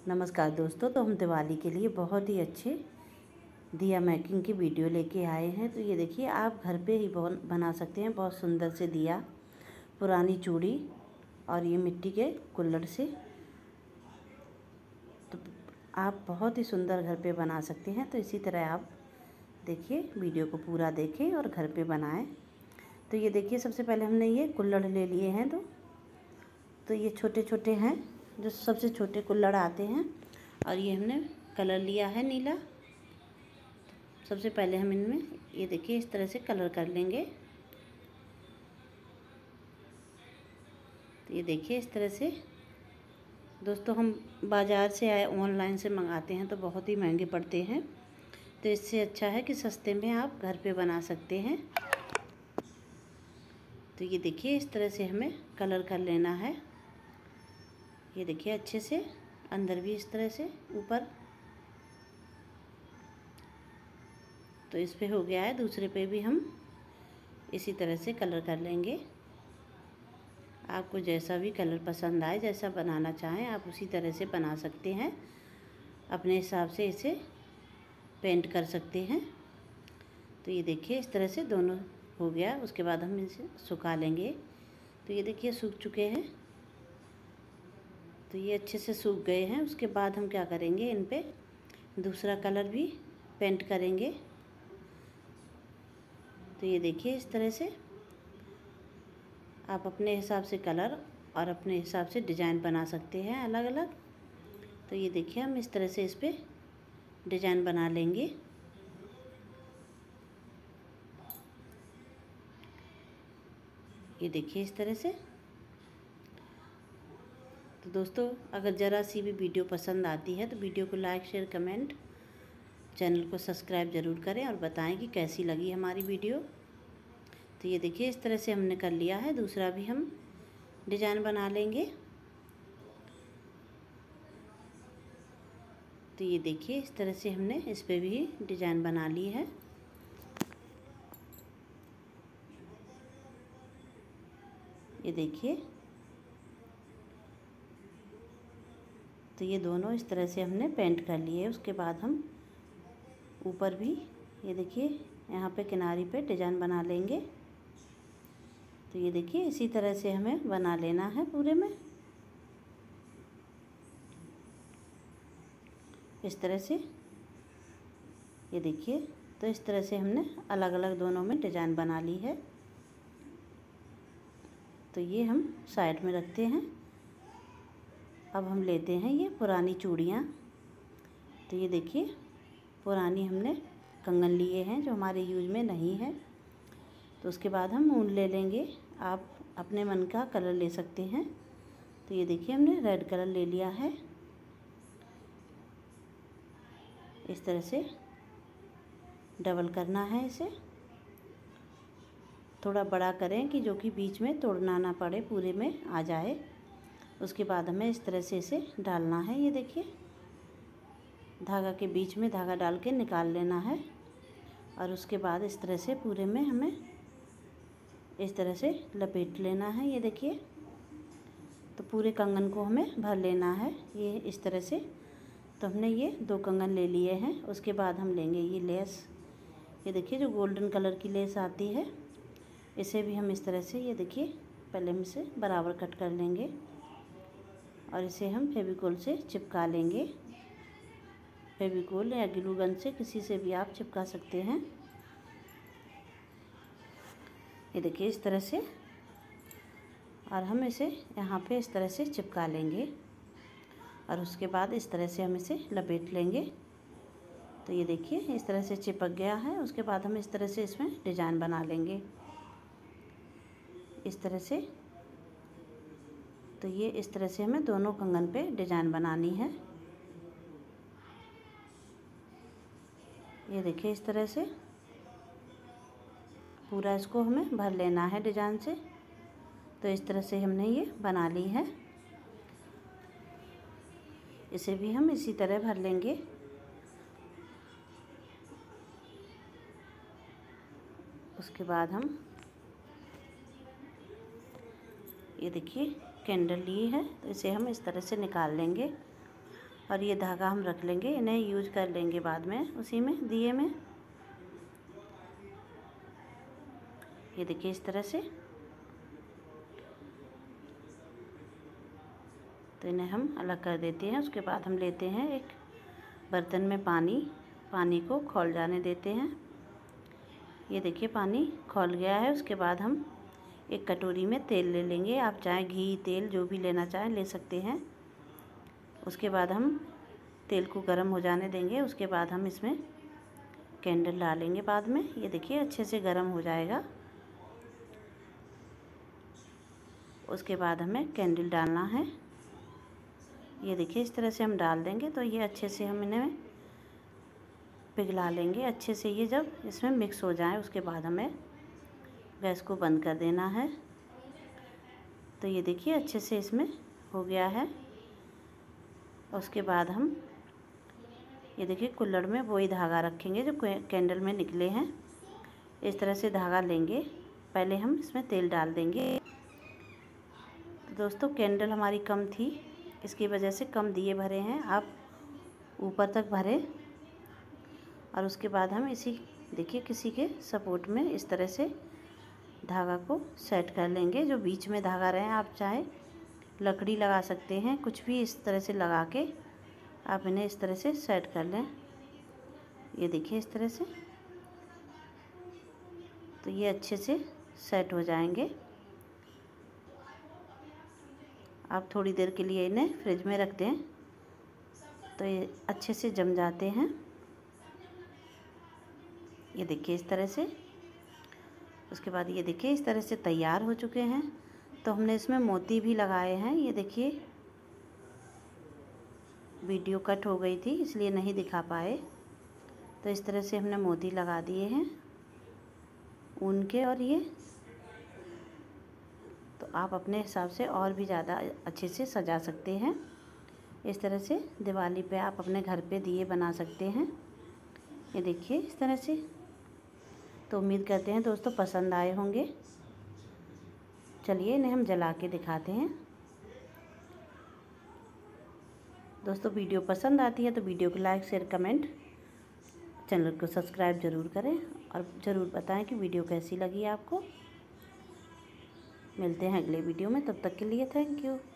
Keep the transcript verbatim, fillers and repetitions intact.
नमस्कार दोस्तों। तो हम दिवाली के लिए बहुत ही अच्छे दिया मेकिंग की वीडियो लेके आए हैं। तो ये देखिए, आप घर पे ही बना सकते हैं बहुत सुंदर से दिया, पुरानी चूड़ी और ये मिट्टी के कुल्हड़ से। तो आप बहुत ही सुंदर घर पे बना सकते हैं। तो इसी तरह आप देखिए, वीडियो को पूरा देखें और घर पे बनाएं। तो ये देखिए, सबसे पहले हमने ये कुल्हड़ ले लिए हैं। तो तो ये छोटे छोटे हैं, जो सबसे छोटे कुल्हड़ आते हैं। और ये हमने कलर लिया है नीला। सबसे पहले हम इनमें ये देखिए इस तरह से कलर कर लेंगे। तो ये देखिए इस तरह से दोस्तों, हम बाज़ार से आए ऑनलाइन से मंगाते हैं तो बहुत ही महंगे पड़ते हैं। तो इससे अच्छा है कि सस्ते में आप घर पे बना सकते हैं। तो ये देखिए इस तरह से हमें कलर कर लेना है। ये देखिए अच्छे से अंदर भी इस तरह से ऊपर। तो इस पे हो गया है, दूसरे पे भी हम इसी तरह से कलर कर लेंगे। आपको जैसा भी कलर पसंद आए, जैसा बनाना चाहें आप उसी तरह से बना सकते हैं। अपने हिसाब से इसे पेंट कर सकते हैं। तो ये देखिए इस तरह से दोनों हो गया। उसके बाद हम इसे सुखा लेंगे। तो ये देखिए सूख चुके हैं। तो ये अच्छे से सूख गए हैं। उसके बाद हम क्या करेंगे, इन पे दूसरा कलर भी पेंट करेंगे। तो ये देखिए इस तरह से आप अपने हिसाब से कलर और अपने हिसाब से डिज़ाइन बना सकते हैं अलग अलग। तो ये देखिए हम इस तरह से इस पे डिज़ाइन बना लेंगे। ये देखिए इस तरह से। तो दोस्तों, अगर ज़रा सी भी वीडियो पसंद आती है तो वीडियो को लाइक शेयर कमेंट, चैनल को सब्सक्राइब ज़रूर करें और बताएं कि कैसी लगी हमारी वीडियो। तो ये देखिए इस तरह से हमने कर लिया है। दूसरा भी हम डिज़ाइन बना लेंगे। तो ये देखिए इस तरह से हमने इस पे भी डिज़ाइन बना ली है। ये देखिए, तो ये दोनों इस तरह से हमने पेंट कर लिए। उसके बाद हम ऊपर भी ये देखिए यहाँ पे किनारी पे डिज़ाइन बना लेंगे। तो ये देखिए इसी तरह से हमें बना लेना है पूरे में, इस तरह से। ये देखिए, तो इस तरह से हमने अलग अलग दोनों में डिज़ाइन बना ली है। तो ये हम साइड में रखते हैं। अब हम लेते हैं ये पुरानी चूड़ियाँ। तो ये देखिए पुरानी हमने कंगन लिए हैं जो हमारे यूज में नहीं है। तो उसके बाद हम ऊन ले लेंगे। आप अपने मन का कलर ले सकते हैं। तो ये देखिए हमने रेड कलर ले लिया है। इस तरह से डबल करना है इसे। थोड़ा बड़ा करें कि जो कि बीच में तोड़ना ना पड़े, पूरे में आ जाए। उसके बाद हमें इस तरह से इसे डालना है। ये देखिए धागा के बीच में धागा डाल के निकाल लेना है। और उसके बाद इस तरह से पूरे में हमें इस तरह से लपेट लेना है। ये देखिए, तो पूरे कंगन को हमें भर लेना है ये इस तरह से। तो हमने ये दो कंगन ले लिए हैं। उसके बाद हम लेंगे ये लेस। ये देखिए जो गोल्डन कलर की लेस आती है, इसे भी हम इस तरह से ये देखिए पहले हम इसे बराबर कट कर लेंगे और इसे हम फेविकोल से चिपका लेंगे। फेविकोल या ग्लू गन से किसी से भी आप चिपका सकते हैं। ये देखिए इस तरह से। और हम इसे यहाँ पे इस तरह से चिपका लेंगे और उसके बाद इस तरह से हम इसे लपेट लेंगे। तो ये देखिए इस तरह से चिपक गया है। उसके बाद हम इस तरह से इसमें डिज़ाइन बना लेंगे इस तरह से। तो ये इस तरह से हमें दोनों कंगन पे डिज़ाइन बनानी है। ये देखिए इस तरह से पूरा इसको हमें भर लेना है डिज़ाइन से। तो इस तरह से हमने ये बना ली है। इसे भी हम इसी तरह भर लेंगे। उसके बाद हम ये देखिए कैंडल लिए है, तो इसे हम इस तरह से निकाल लेंगे और ये धागा हम रख लेंगे, इन्हें यूज कर लेंगे बाद में उसी में दिए में। ये देखिए इस तरह से। तो इन्हें हम अलग कर देते हैं। उसके बाद हम लेते हैं एक बर्तन में पानी, पानी को खौल जाने देते हैं। ये देखिए पानी खौल गया है। उसके बाद हम एक कटोरी में तेल ले लेंगे। आप चाहे घी, तेल जो भी लेना चाहें ले सकते हैं। उसके बाद हम तेल को गर्म हो जाने देंगे। उसके बाद हम इसमें कैंडल डालेंगे बाद में। ये देखिए अच्छे से गर्म हो जाएगा। उसके बाद हमें कैंडल डालना है। ये देखिए इस तरह से हम डाल देंगे तो ये अच्छे से हम इन्हें पिघला लेंगे अच्छे से। ये जब इसमें मिक्स हो जाए उसके बाद हमें गैस को बंद कर देना है। तो ये देखिए अच्छे से इसमें हो गया है। उसके बाद हम ये देखिए कुल्हड़ में वही धागा रखेंगे जो कैंडल में निकले हैं। इस तरह से धागा लेंगे। पहले हम इसमें तेल डाल देंगे। तो दोस्तों कैंडल हमारी कम थी, इसकी वजह से कम दिए भरे हैं। आप ऊपर तक भरें और उसके बाद हम इसी देखिए किसी के सपोर्ट में इस तरह से धागा को सेट कर लेंगे। जो बीच में धागा रहे आप चाहे लकड़ी लगा सकते हैं, कुछ भी इस तरह से लगा के आप इन्हें इस तरह से सेट कर लें। ये देखिए इस तरह से। तो ये अच्छे से सेट हो जाएंगे। आप थोड़ी देर के लिए इन्हें फ्रिज में रख दें तो ये अच्छे से जम जाते हैं। ये देखिए इस तरह से। उसके बाद ये देखिए इस तरह से तैयार हो चुके हैं। तो हमने इसमें मोती भी लगाए हैं। ये देखिए वीडियो कट हो गई थी इसलिए नहीं दिखा पाए। तो इस तरह से हमने मोती लगा दिए हैं ऊन के। और ये तो आप अपने हिसाब से और भी ज़्यादा अच्छे से सजा सकते हैं। इस तरह से दिवाली पे आप अपने घर पे दिए बना सकते हैं। ये देखिए इस तरह से। तो उम्मीद करते हैं दोस्तों पसंद आए होंगे। चलिए इन्हें हम जला के दिखाते हैं। दोस्तों वीडियो पसंद आती है तो वीडियो को लाइक, शेयर, कमेंट, चैनल को सब्सक्राइब ज़रूर करें और ज़रूर बताएं कि वीडियो कैसी लगी आपको। मिलते हैं अगले वीडियो में, तब तक के लिए थैंक यू।